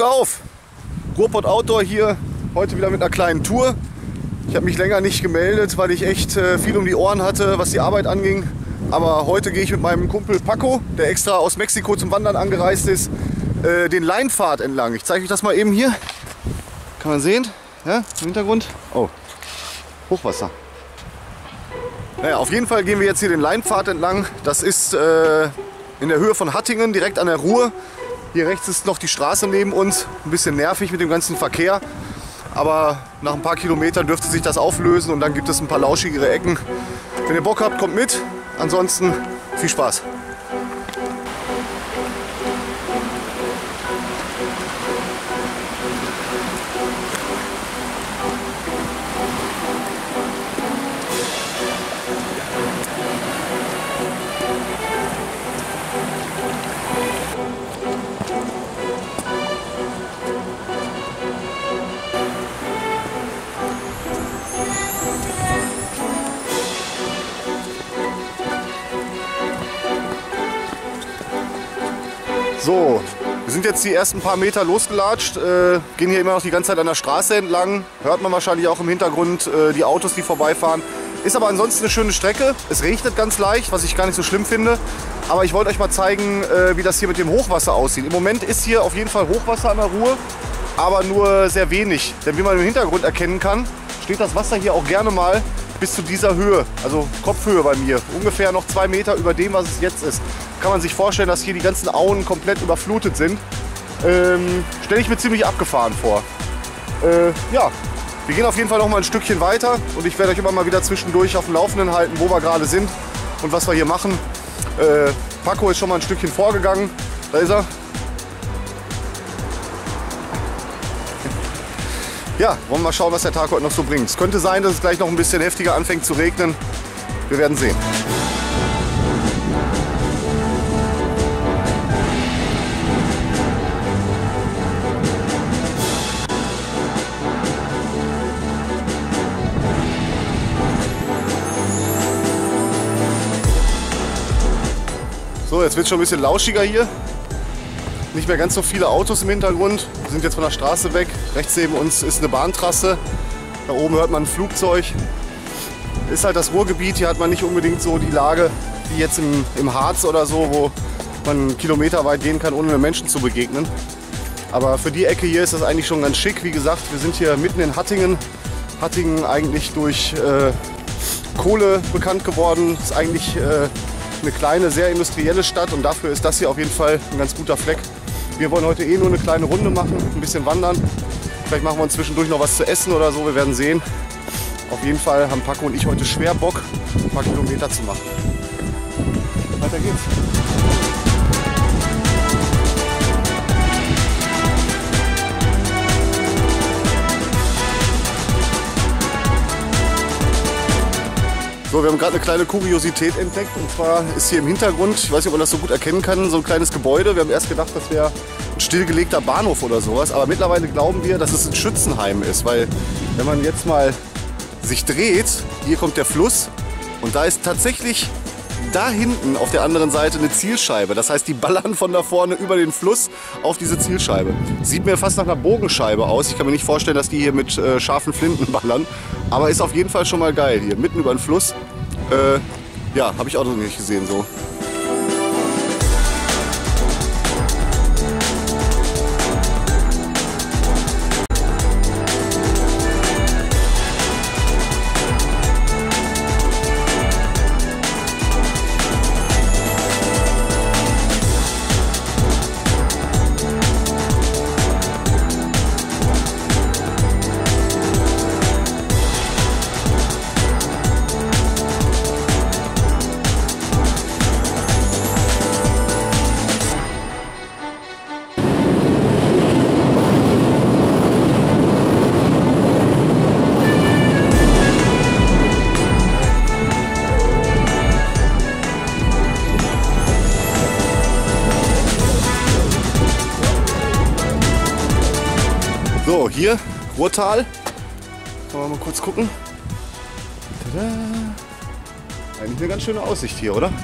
Tür auf! Ruhrpott Outdoor hier, heute wieder mit einer kleinen Tour. Ich habe mich länger nicht gemeldet, weil ich echt viel um die Ohren hatte, was die Arbeit anging. Aber heute gehe ich mit meinem Kumpel Paco, der extra aus Mexiko zum Wandern angereist ist, den Leinpfad entlang. Ich zeige euch das mal eben hier. Kann man sehen? Ja, im Hintergrund. Oh, Hochwasser. Naja, auf jeden Fall gehen wir jetzt hier den Leinpfad entlang. Das ist in der Höhe von Hattingen, direkt an der Ruhr. Hier rechts ist noch die Straße neben uns. Ein bisschen nervig mit dem ganzen Verkehr. Aber nach ein paar Kilometern dürfte sich das auflösen und dann gibt es ein paar lauschigere Ecken. Wenn ihr Bock habt, kommt mit. Ansonsten viel Spaß. So, wir sind jetzt die ersten paar Meter losgelatscht, gehen hier immer noch die ganze Zeit an der Straße entlang. Hört man wahrscheinlich auch im Hintergrund die Autos, die vorbeifahren. Ist aber ansonsten eine schöne Strecke. Es regnet ganz leicht, was ich gar nicht so schlimm finde. Aber ich wollte euch mal zeigen, wie das hier mit dem Hochwasser aussieht. Im Moment ist hier auf jeden Fall Hochwasser an der Ruhr, aber nur sehr wenig. Denn wie man im Hintergrund erkennen kann, steht das Wasser hier auch gerne mal bis zu dieser Höhe, also Kopfhöhe bei mir. Ungefähr noch 2 Meter über dem, was es jetzt ist. Kann man sich vorstellen, dass hier die ganzen Auen komplett überflutet sind. Stelle ich mir ziemlich abgefahren vor. Ja, wir gehen auf jeden Fall noch mal ein Stückchen weiter und ich werde euch immer mal wieder zwischendurch auf dem Laufenden halten, wo wir gerade sind und was wir hier machen. Paco ist schon mal ein Stückchen vorgegangen. Da ist er. Ja, wollen wir mal schauen, was der Tag heute noch so bringt. Es könnte sein, dass es gleich noch ein bisschen heftiger anfängt zu regnen. Wir werden sehen. So, jetzt wird es schon ein bisschen lauschiger hier. Nicht mehr ganz so viele Autos im Hintergrund. Wir sind jetzt von der Straße weg. Rechts neben uns ist eine Bahntrasse. Da oben hört man ein Flugzeug. Ist halt das Ruhrgebiet. Hier hat man nicht unbedingt so die Lage wie jetzt im Harz oder so, wo man kilometerweit gehen kann, ohne Menschen zu begegnen. Aber für die Ecke hier ist das eigentlich schon ganz schick. Wie gesagt, wir sind hier mitten in Hattingen. Hattingen eigentlich durch Kohle bekannt geworden. Ist eigentlich eine kleine, sehr industrielle Stadt und dafür ist das hier auf jeden Fall ein ganz guter Fleck. Wir wollen heute nur eine kleine Runde machen, ein bisschen wandern. Vielleicht machen wir uns zwischendurch noch was zu essen oder so, wir werden sehen. Auf jeden Fall haben Paco und ich heute schwer Bock, ein paar Kilometer zu machen. Weiter geht's. So, wir haben gerade eine kleine Kuriosität entdeckt und zwar ist hier im Hintergrund, ich weiß nicht, ob man das so gut erkennen kann, so ein kleines Gebäude. Wir haben erst gedacht, das wäre ein stillgelegter Bahnhof oder sowas, aber mittlerweile glauben wir, dass es ein Schützenheim ist, weil wenn man jetzt mal sich dreht, hier kommt der Fluss und da ist tatsächlich da hinten auf der anderen Seite eine Zielscheibe. Das heißt, die ballern von da vorne über den Fluss auf diese Zielscheibe. Sieht mir fast nach einer Bogenscheibe aus. Ich kann mir nicht vorstellen, dass die hier mit scharfen Flinten ballern. Aber ist auf jeden Fall schon mal geil hier, mitten über den Fluss. Ja, habe ich auch noch nicht gesehen so. So, hier, Ruhrtal. Wollen wir mal kurz gucken. Tada. Eigentlich eine ganz schöne Aussicht hier, oder?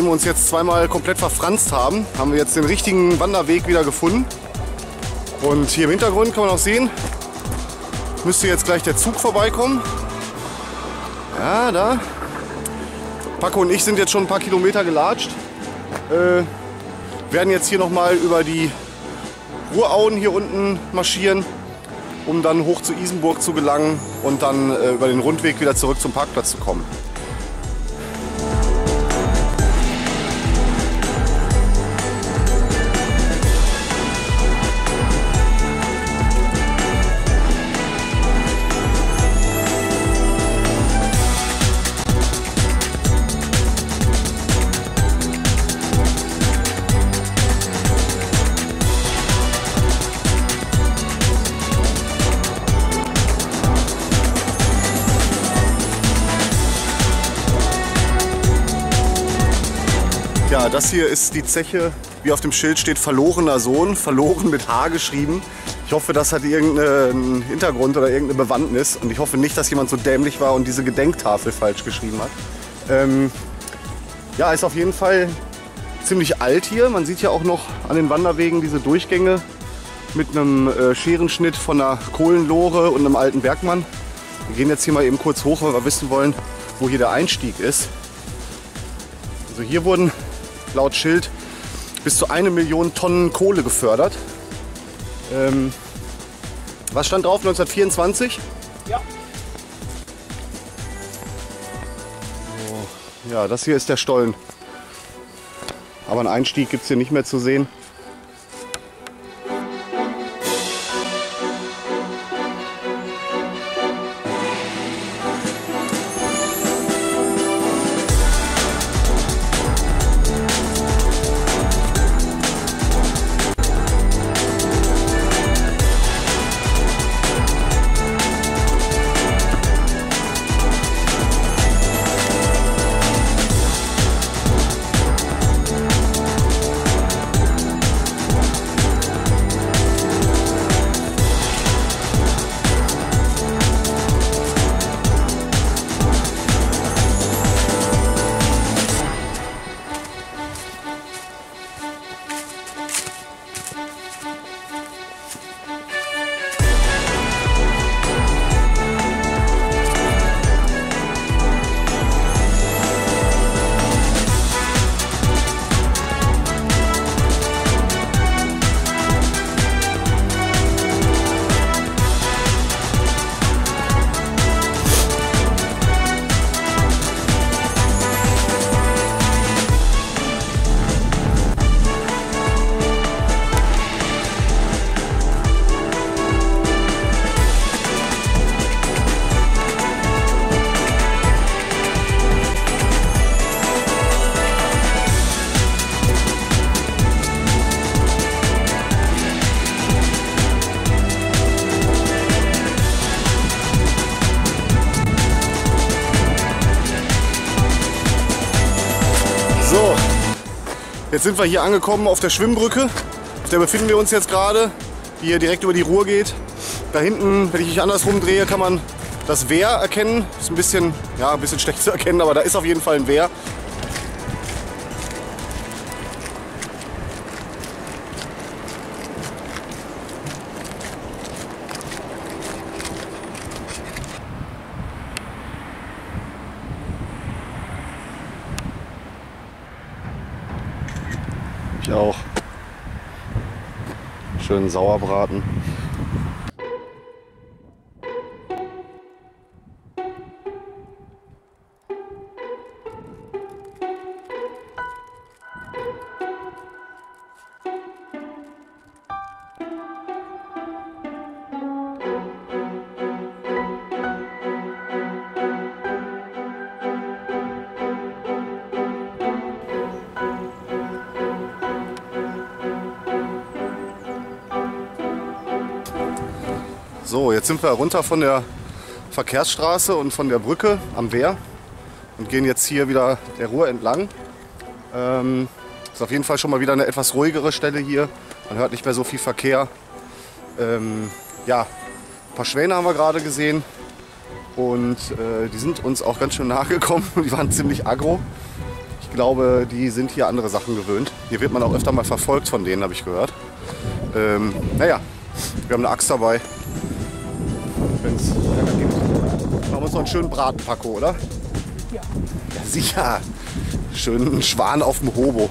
Nachdem wir uns jetzt zweimal komplett verfranst haben, haben wir jetzt den richtigen Wanderweg wieder gefunden. Und hier im Hintergrund kann man auch sehen, müsste jetzt gleich der Zug vorbeikommen. Ja, da. Paco und ich sind jetzt schon ein paar Kilometer gelatscht. Werden jetzt hier nochmal über die Ruhrauen hier unten marschieren, um dann hoch zu Isenburg zu gelangen und dann über den Rundweg wieder zurück zum Parkplatz zu kommen. Ja, das hier ist die Zeche, wie auf dem Schild steht, verlorener Sohn, verloren mit H geschrieben. Ich hoffe, das hat irgendeinen Hintergrund oder irgendeine Bewandtnis und ich hoffe nicht, dass jemand so dämlich war und diese Gedenktafel falsch geschrieben hat. Ja, ist auf jeden Fall ziemlich alt hier. Man sieht ja auch noch an den Wanderwegen diese Durchgänge mit einem Scherenschnitt von einer Kohlenlore und einem alten Bergmann. Wir gehen jetzt hier mal eben kurz hoch, weil wir wissen wollen, wo hier der Einstieg ist. Also hier wurden laut Schild bis zu 1 Million Tonnen Kohle gefördert. Was stand drauf? 1924? Ja. So, ja, das hier ist der Stollen. Aber einen Einstieg gibt es hier nicht mehr zu sehen. So, jetzt sind wir hier angekommen auf der Schwimmbrücke. Auf der befinden wir uns jetzt gerade, die hier direkt über die Ruhr geht. Da hinten, wenn ich mich andersrum drehe, kann man das Wehr erkennen. Ist ein bisschen schlecht zu erkennen, aber da ist auf jeden Fall ein Wehr. Ich auch. Schön Sauerbraten. So, jetzt sind wir runter von der Verkehrsstraße und von der Brücke am Wehr und gehen jetzt hier wieder der Ruhr entlang. Ist auf jeden Fall schon mal wieder eine etwas ruhigere Stelle hier. Man hört nicht mehr so viel Verkehr. Ja, ein paar Schwäne haben wir gerade gesehen und die sind uns auch ganz schön nahe gekommen. Die waren ziemlich aggro. Ich Ich glaube, die sind hier andere Sachen gewöhnt. Hier wird man auch öfter mal verfolgt von denen, habe ich gehört. Naja, wir haben eine Axt dabei. Wenn es Ärger gibt. Machen wir uns noch einen schönen Braten, Paco, oder? Ja. Ja, sicher. Schönen Schwan auf dem Hobo.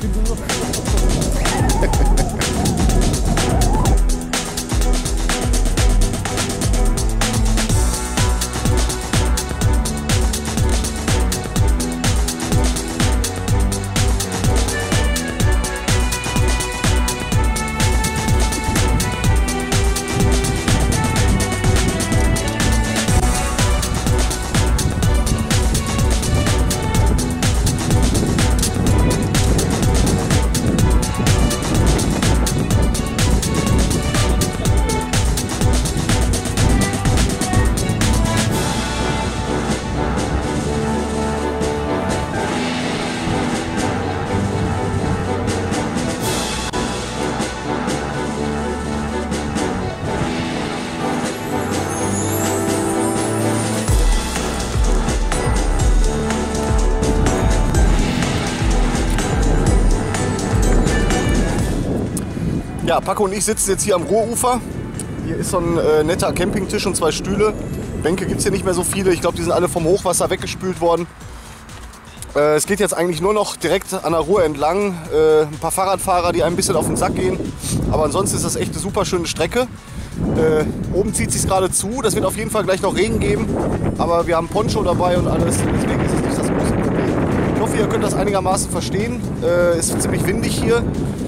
Ja, Paco und ich sitzen jetzt hier am Ruhrufer. Hier ist so ein netter Campingtisch und 2 Stühle. Bänke gibt es hier nicht mehr so viele. Ich glaube, die sind alle vom Hochwasser weggespült worden. Es geht jetzt eigentlich nur noch direkt an der Ruhr entlang. Ein paar Fahrradfahrer, die ein bisschen auf den Sack gehen. Aber ansonsten ist das echt eine super schöne Strecke. Oben zieht es sich gerade zu. Das wird auf jeden Fall gleich noch Regen geben. Aber wir haben Poncho dabei und alles. Deswegen ist es nicht das große Problem. Ich hoffe, ihr könnt das einigermaßen verstehen. Es ist ziemlich windig hier.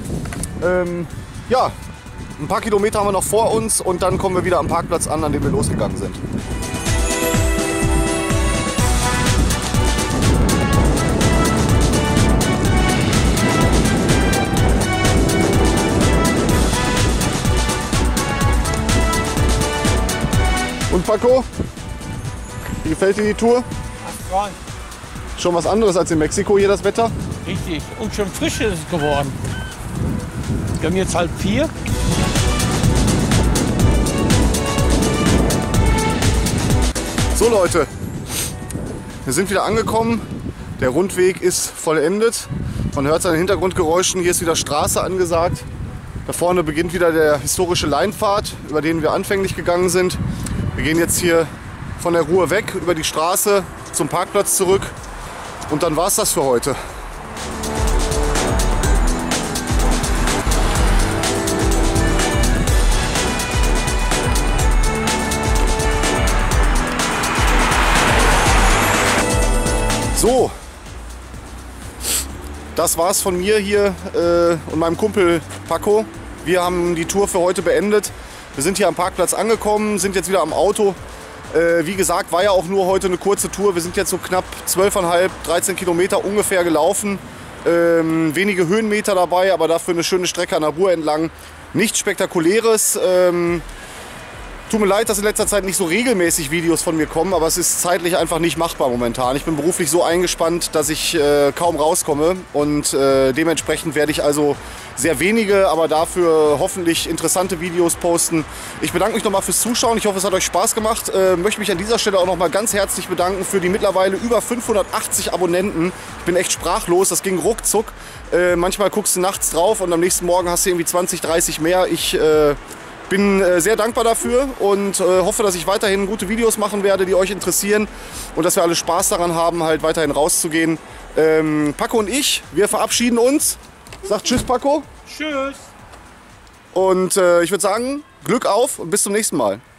Ja, ein paar Kilometer haben wir noch vor uns und dann kommen wir wieder am Parkplatz an dem wir losgegangen sind. Und Paco, wie gefällt dir die Tour? Astral. Schon was anderes als in Mexiko hier das Wetter? Richtig. Und schon frisch ist es geworden. Wir haben jetzt 3:30. So Leute, wir sind wieder angekommen. Der Rundweg ist vollendet. Man hört es an den Hintergrundgeräuschen. Hier ist wieder Straße angesagt. Da vorne beginnt wieder der historische Leinpfad, über den wir anfänglich gegangen sind. Wir gehen jetzt hier von der Ruhr weg, über die Straße zum Parkplatz zurück. Und dann war es das für heute. So, das war's von mir hier und meinem Kumpel Paco. Wir haben die Tour für heute beendet. Wir sind hier am Parkplatz angekommen, sind jetzt wieder am Auto. Wie gesagt, war ja auch nur heute eine kurze Tour. Wir sind jetzt so knapp 12,5, 13 Kilometer ungefähr gelaufen. Wenige Höhenmeter dabei, aber dafür eine schöne Strecke an der Ruhr entlang. Nichts Spektakuläres. Tut mir leid, dass in letzter Zeit nicht so regelmäßig Videos von mir kommen, aber es ist zeitlich einfach nicht machbar momentan. Ich bin beruflich so eingespannt, dass ich kaum rauskomme und dementsprechend werde ich also sehr wenige, aber dafür hoffentlich interessante Videos posten. Ich bedanke mich nochmal fürs Zuschauen. Ich hoffe, es hat euch Spaß gemacht. Möchte mich an dieser Stelle auch nochmal ganz herzlich bedanken für die mittlerweile über 580 Abonnenten. Ich bin echt sprachlos, das ging ruckzuck. Manchmal guckst du nachts drauf und am nächsten Morgen hast du irgendwie 20, 30 mehr. Ich bin sehr dankbar dafür und hoffe, dass ich weiterhin gute Videos machen werde, die euch interessieren und dass wir alle Spaß daran haben, halt weiterhin rauszugehen. Paco und ich, wir verabschieden uns. Sagt Tschüss, Paco. Tschüss. Und ich würde sagen, Glück auf und bis zum nächsten Mal.